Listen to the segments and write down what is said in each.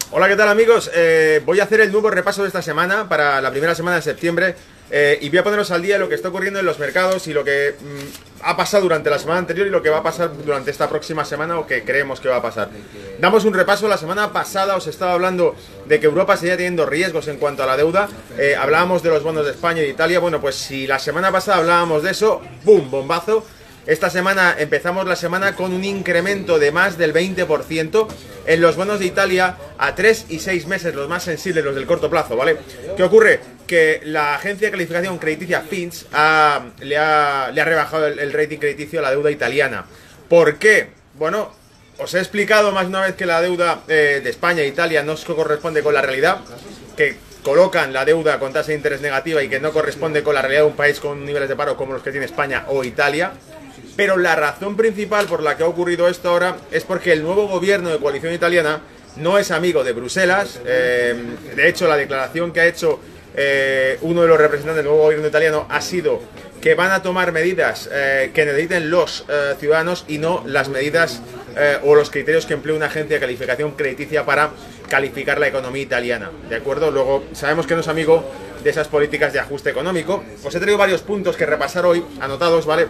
Hola, ¿qué tal amigos? Voy a hacer el nuevo repaso de esta semana para la primera semana de septiembre y voy a poneros al día de lo que está ocurriendo en los mercados y lo que ha pasado durante la semana anterior y lo que va a pasar durante esta próxima semana o que creemos que va a pasar. Damos un repaso. La semana pasada os estaba hablando de que Europa seguía teniendo riesgos en cuanto a la deuda. Hablábamos de los bonos de España y de Italia. Bueno, pues si la semana pasada hablábamos de eso, ¡boom! Bombazo. Esta semana empezamos la semana con un incremento de más del 20% en los bonos de Italia a 3 y 6 meses, los más sensibles, los del corto plazo, ¿vale? ¿Qué ocurre? Que la agencia de calificación crediticia Fitch le ha rebajado el rating crediticio a la deuda italiana. ¿Por qué? Bueno, os he explicado más de una vez que la deuda de España e Italia no corresponde con la realidad, que colocan la deuda con tasa de interés negativa y que no corresponde con la realidad de un país con niveles de paro como los que tiene España o Italia. Pero la razón principal por la que ha ocurrido esto ahora es porque el nuevo gobierno de coalición italiana no es amigo de Bruselas. De hecho, la declaración que ha hecho uno de los representantes del nuevo gobierno italiano ha sido que van a tomar medidas que necesiten los ciudadanos y no las medidas o los criterios que emplea una agencia de calificación crediticia para calificar la economía italiana. ¿De acuerdo? Luego, sabemos que no es amigo de esas políticas de ajuste económico. Os he traído varios puntos que repasar hoy, anotados, ¿vale?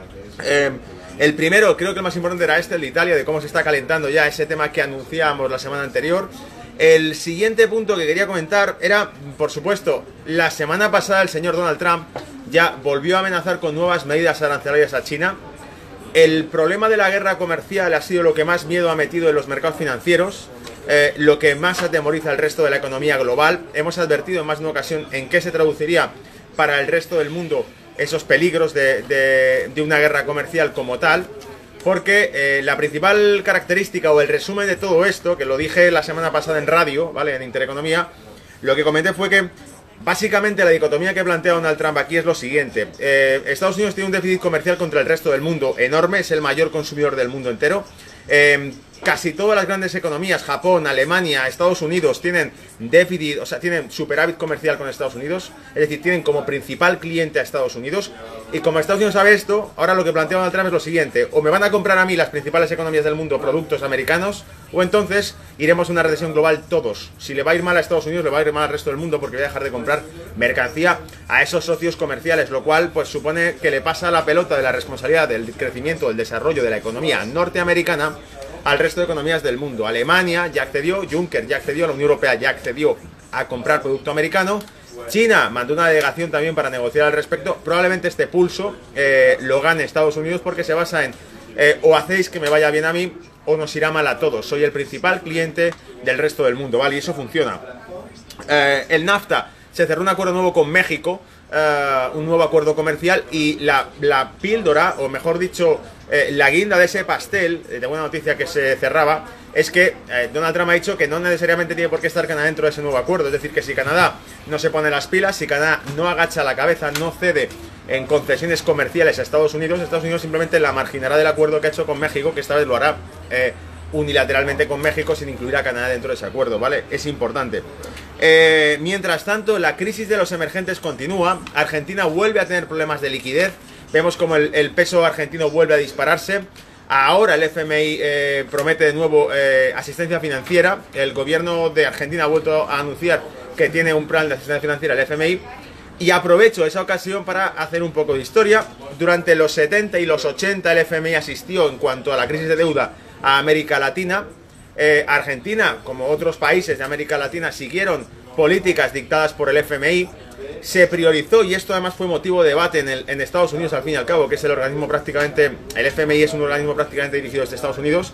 El primero, creo que el más importante era el de Italia, de cómo se está calentando ya ese tema que anunciábamos la semana anterior. El siguiente punto que quería comentar era, por supuesto, la semana pasada el señor Donald Trump ya volvió a amenazar con nuevas medidas arancelarias a China. El problema de la guerra comercial ha sido lo que más miedo ha metido en los mercados financieros, lo que más atemoriza al resto de la economía global. Hemos advertido en más de una ocasión en qué se traduciría para el resto del mundo esos peligros de una guerra comercial como tal, porque la principal característica o el resumen de todo esto, que lo dije la semana pasada en radio, ¿vale?, en Intereconomía, lo que comenté fue que básicamente la dicotomía que plantea Donald Trump aquí es lo siguiente. Estados Unidos tiene un déficit comercial contra el resto del mundo enorme, es el mayor consumidor del mundo entero. Casi todas las grandes economías, Japón, Alemania, Estados Unidos, tienen déficit, o sea, tienen superávit comercial con Estados Unidos, es decir, tienen como principal cliente a Estados Unidos. Y como Estados Unidos sabe esto, ahora lo que plantea Donald Trump es lo siguiente: o me van a comprar a mí las principales economías del mundo productos americanos, o entonces iremos a una recesión global todos. Si le va a ir mal a Estados Unidos, le va a ir mal al resto del mundo, porque voy a dejar de comprar mercancía a esos socios comerciales, lo cual pues supone que le pasa la pelota de la responsabilidad del crecimiento, del desarrollo de la economía norteamericana al resto de economías del mundo. Alemania ya accedió, Juncker ya accedió, la Unión Europea ya accedió a comprar producto americano. China mandó una delegación también para negociar al respecto. Probablemente este pulso lo gane Estados Unidos, porque se basa en o hacéis que me vaya bien a mí o nos irá mal a todos. Soy el principal cliente del resto del mundo, ¿vale? Y eso funciona. El NAFTA, se cerró un acuerdo nuevo con México, un nuevo acuerdo comercial, y la píldora, o mejor dicho, la guinda de ese pastel de buena noticia que se cerraba, es que Donald Trump ha dicho que no necesariamente tiene por qué estar Canadá dentro de ese nuevo acuerdo. Es decir, que si Canadá no se pone las pilas, si Canadá no agacha la cabeza, no cede en concesiones comerciales a Estados Unidos simplemente la marginará del acuerdo que ha hecho con México, que esta vez lo hará unilateralmente con México sin incluir a Canadá dentro de ese acuerdo, ¿vale? Es importante. Mientras tanto, la crisis de los emergentes continúa. Argentina vuelve a tener problemas de liquidez. Vemos como el peso argentino vuelve a dispararse. Ahora el FMI promete de nuevo asistencia financiera. El gobierno de Argentina ha vuelto a anunciar que tiene un plan de asistencia financiera, el FMI. Y aprovecho esa ocasión para hacer un poco de historia. Durante los 70 y los 80 el FMI asistió en cuanto a la crisis de deuda a América Latina. Argentina, como otros países de América Latina, siguieron políticas dictadas por el FMI. Se priorizó, y esto además fue motivo de debate en Estados Unidos, al fin y al cabo, que es el organismo prácticamente, el FMI es un organismo prácticamente dirigido desde Estados Unidos.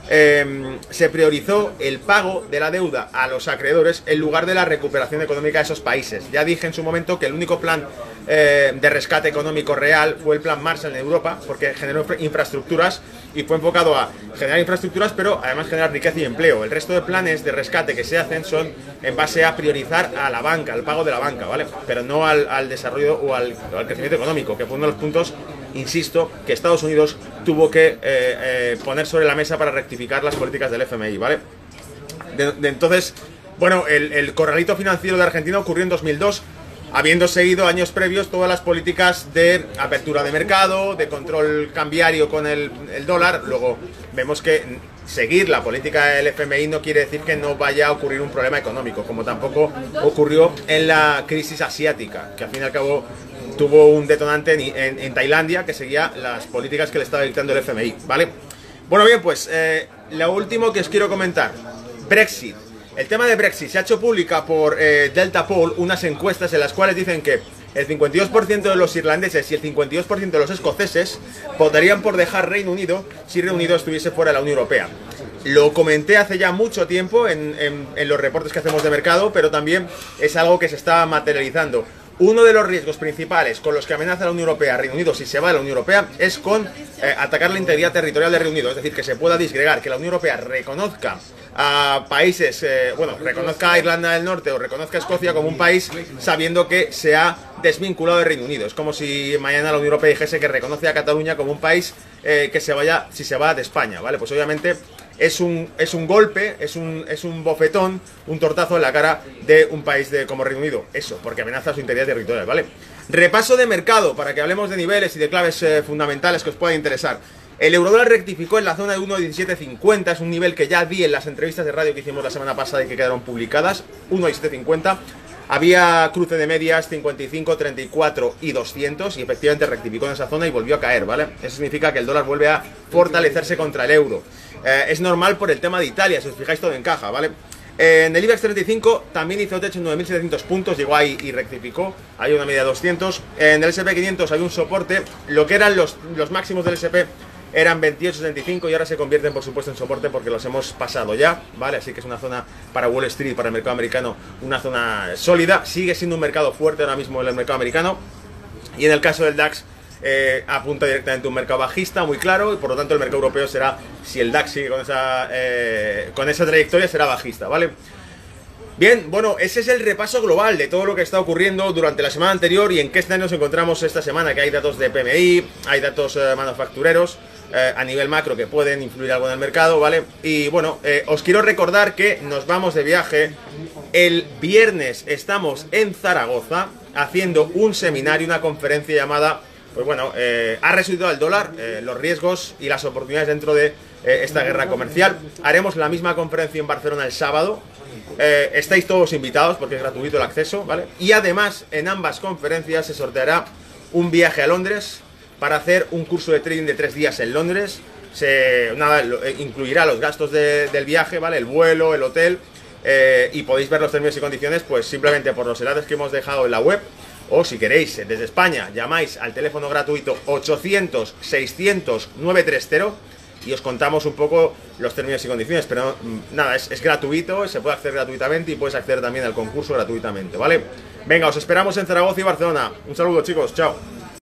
Se priorizó el pago de la deuda a los acreedores en lugar de la recuperación económica de esos países. Ya dije en su momento que el único plan de rescate económico real fue el plan Marshall en Europa, porque generó infraestructuras y fue enfocado a generar infraestructuras, pero además generar riqueza y empleo. El resto de planes de rescate que se hacen son en base a priorizar a la banca, al pago de la banca, ¿vale? Pero no al desarrollo o al crecimiento económico, que fue uno de los puntos, insisto, que Estados Unidos tuvo que poner sobre la mesa para rectificar las políticas del FMI, ¿vale? Entonces, bueno, el corralito financiero de Argentina ocurrió en 2002, habiendo seguido años previos todas las políticas de apertura de mercado, de control cambiario con el dólar. Luego vemos que seguir la política del FMI no quiere decir que no vaya a ocurrir un problema económico, como tampoco ocurrió en la crisis asiática, que al fin y al cabo tuvo un detonante en Tailandia, que seguía las políticas que le estaba dictando el FMI, ¿vale? Bueno, bien, pues lo último que os quiero comentar, Brexit. El tema de Brexit se ha hecho pública por Delta Poll unas encuestas en las cuales dicen que el 52% de los irlandeses y el 52% de los escoceses votarían por dejar Reino Unido si Reino Unido estuviese fuera de la Unión Europea. Lo comenté hace ya mucho tiempo en los reportes que hacemos de mercado, pero también es algo que se está materializando. Uno de los riesgos principales con los que amenaza la Unión Europea, Reino Unido, si se va de la Unión Europea, es con atacar la integridad territorial del Reino Unido. Es decir, que se pueda disgregar, que la Unión Europea reconozca a países, reconozca a Irlanda del Norte o reconozca a Escocia como un país sabiendo que se ha desvinculado del Reino Unido. Es como si mañana la Unión Europea dijese que reconoce a Cataluña como un país que se vaya, si se va de España, ¿vale? Pues obviamente es un golpe, es un bofetón, un tortazo en la cara de un país como Reino Unido. Eso, porque amenaza su integridad territorial, ¿vale? Repaso de mercado, para que hablemos de niveles y de claves fundamentales que os puedan interesar. El eurodólar rectificó en la zona de 1,1750, es un nivel que ya vi en las entrevistas de radio que hicimos la semana pasada y que quedaron publicadas, 1,1750. Había cruce de medias 55, 34 y 200 y efectivamente rectificó en esa zona y volvió a caer, ¿vale? Eso significa que el dólar vuelve a fortalecerse contra el euro. Es normal por el tema de Italia, si os fijáis todo encaja, ¿vale? En el IBEX 35 también hizo techo en 9.700 puntos, llegó ahí y rectificó, hay una media de 200. En el S&P 500 hay un soporte, lo que eran los máximos del S&P eran 28,75 y ahora se convierten por supuesto en soporte porque los hemos pasado ya, ¿vale? Así que es una zona para Wall Street, para el mercado americano, una zona sólida. Sigue siendo un mercado fuerte ahora mismo en el mercado americano. Y en el caso del DAX apunta directamente a un mercado bajista, muy claro, y por lo tanto el mercado europeo será, si el DAX sigue con esa trayectoria, será bajista, ¿vale? Bien, bueno, ese es el repaso global de todo lo que está ocurriendo durante la semana anterior y en qué escenario nos encontramos esta semana, que hay datos de PMI, hay datos manufactureros a nivel macro que pueden influir algo en el mercado, ¿vale? Y bueno, os quiero recordar que nos vamos de viaje. El viernes estamos en Zaragoza haciendo un seminario, una conferencia llamada, pues bueno, ¿ha resucitado el dólar? Los riesgos y las oportunidades dentro de esta guerra comercial. Haremos la misma conferencia en Barcelona el sábado. Estáis todos invitados porque es gratuito el acceso, ¿vale? Y además en ambas conferencias se sorteará un viaje a Londres para hacer un curso de trading de 3 días en Londres. Incluirá los gastos del viaje, ¿vale? El vuelo, el hotel, y podéis ver los términos y condiciones pues simplemente por los enlaces que hemos dejado en la web. O si queréis, desde España, llamáis al teléfono gratuito 800-600-930 y os contamos un poco los términos y condiciones. Pero nada, es gratuito, se puede acceder gratuitamente y puedes acceder también al concurso gratuitamente, ¿vale? Venga, os esperamos en Zaragoza y Barcelona. Un saludo, chicos, chao.